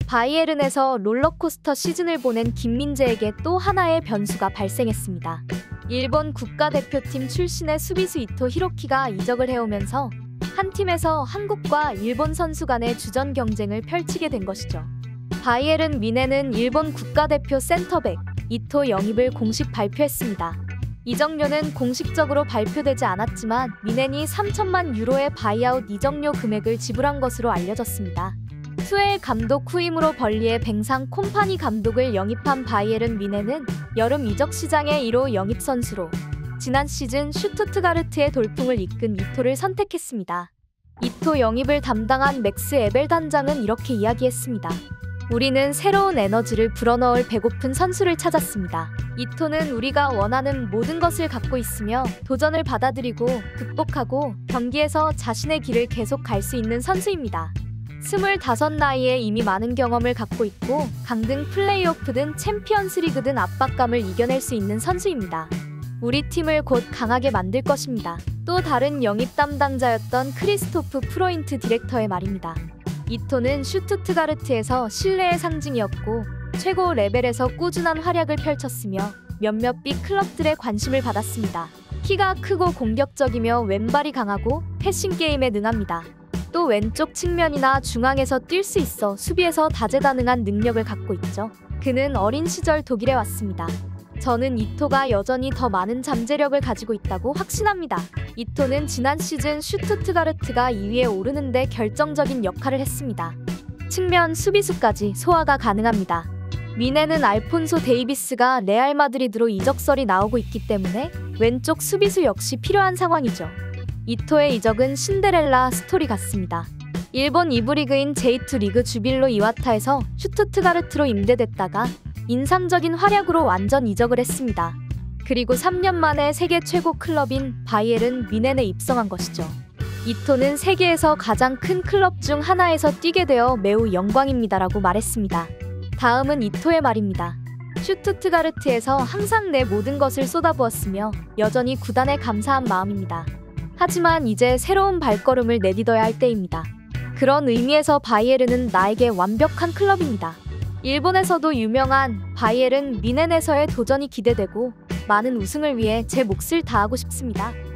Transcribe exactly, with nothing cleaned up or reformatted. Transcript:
바이에른에서 롤러코스터 시즌을 보낸 김민재에게 또 하나의 변수가 발생했습니다. 일본 국가대표팀 출신의 수비수 이토 히로키가 이적을 해오면서 한 팀에서 한국과 일본 선수 간의 주전 경쟁을 펼치게 된 것이죠. 바이에른 뮌헨은 일본 국가대표 센터백 이토 영입을 공식 발표했습니다. 이적료는 공식적으로 발표되지 않았지만 뮌헨이 삼천만 유로의 바이아웃 이적료 금액을 지불한 것으로 알려졌습니다. 투엘 감독 후임으로 벌리의 뱅상 콤파니 감독을 영입한 바이에른 뮌헨은 여름 이적 시장의 일 호 영입 선수로 지난 시즌 슈투트가르트의 돌풍을 이끈 이토를 선택했습니다. 이토 영입을 담당한 맥스 에벨 단장은 이렇게 이야기했습니다. 우리는 새로운 에너지를 불어넣을 배고픈 선수를 찾았습니다. 이토는 우리가 원하는 모든 것을 갖고 있으며 도전을 받아들이고 극복하고 경기에서 자신의 길을 계속 갈 수 있는 선수입니다. 스물다섯 나이에 이미 많은 경험을 갖고 있고 강등 플레이오프든 챔피언스리그든 압박감을 이겨낼 수 있는 선수입니다. 우리 팀을 곧 강하게 만들 것입니다. 또 다른 영입 담당자였던 크리스토프 프로인트 디렉터의 말입니다. 이토는 슈투트가르트에서 신뢰의 상징이었고 최고 레벨에서 꾸준한 활약을 펼쳤으며 몇몇 빅 클럽들의 관심을 받았습니다. 키가 크고 공격적이며 왼발이 강하고 패싱 게임에 능합니다. 또 왼쪽 측면이나 중앙에서 뛸 수 있어 수비에서 다재다능한 능력을 갖고 있죠. 그는 어린 시절 독일에 왔습니다. 저는 이토가 여전히 더 많은 잠재력을 가지고 있다고 확신합니다. 이토는 지난 시즌 슈투트가르트가 이 위에 오르는 데 결정적인 역할을 했습니다. 측면 수비수까지 소화가 가능합니다. 뮌헨은 알폰소 데이비스가 레알 마드리드로 이적설이 나오고 있기 때문에 왼쪽 수비수 역시 필요한 상황이죠. 이토의 이적은 신데렐라 스토리 같습니다. 일본 이 부 리그인 제이 투 리그 주빌로 이와타에서 슈투트가르트로 임대됐다가 인상적인 활약으로 완전 이적을 했습니다. 그리고 삼 년 만에 세계 최고 클럽인 바이에른 뮌헨에 입성한 것이죠. 이토는 세계에서 가장 큰 클럽 중 하나에서 뛰게 되어 매우 영광입니다라고 말했습니다. 다음은 이토의 말입니다. 슈투트가르트에서 항상 내 모든 것을 쏟아부었으며 여전히 구단에 감사한 마음입니다. 하지만 이제 새로운 발걸음을 내딛어야 할 때입니다. 그런 의미에서 바이에른은 나에게 완벽한 클럽입니다. 일본에서도 유명한 바이에른 뮌헨에서의 도전이 기대되고 많은 우승을 위해 제 몫을 다하고 싶습니다.